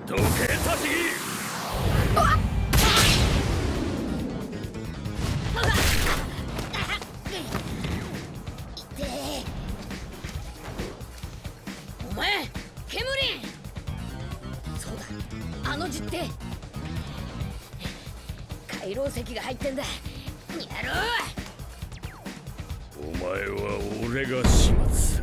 どけたしぎ。 お前ケムリン。そうだ、あの実手回廊石が入ってんだ。やろう。 お前は俺が始末する。